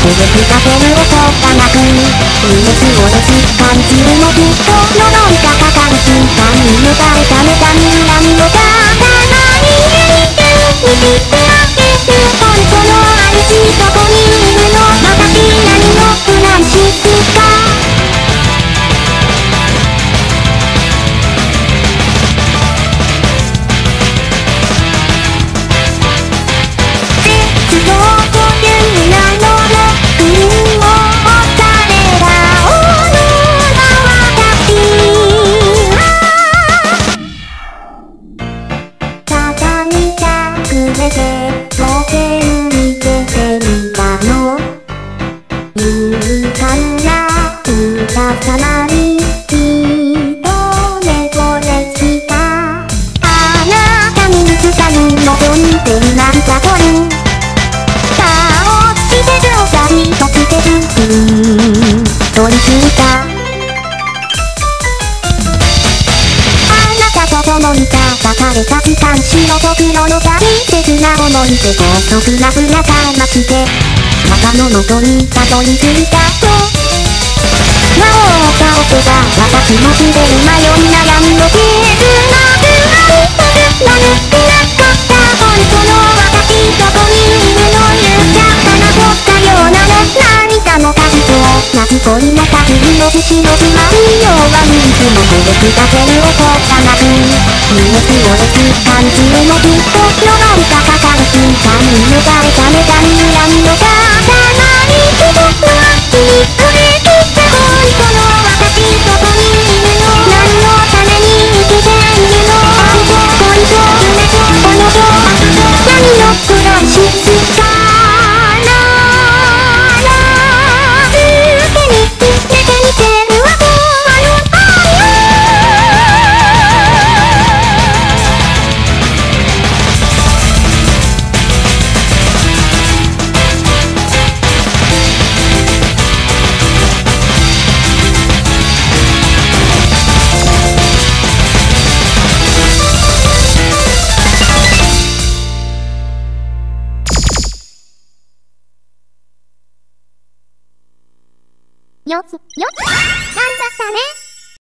くさせる音がなく嬉しおれし感じるもきっと呪いがかかる瞬間に迎えた目覚める波のたまに見て見てあげる本当の主どこにいるの私何をフランシスかさまに一目惚れしたあなたにいつかに望んでるなんかとるさあ落ちてるおさりとつける取り付いたあなたと共に戦れた時間白と黒の大切な思い出高速な船かまして中の元にたどり着いたと魔王を倒せば私も知れる迷い悩みを消えずなくなるはずなくなかった本当の私どこにいるの言っちゃったなとったようなの涙の数と夏恋の限りの獅子のつまみようはいつもこれくだける音がなく嬉しおれし感じるもきっと呪いがかかる瞬間に迎えた目覚める闇のたまに人の足に触れてよつ、なんだったね。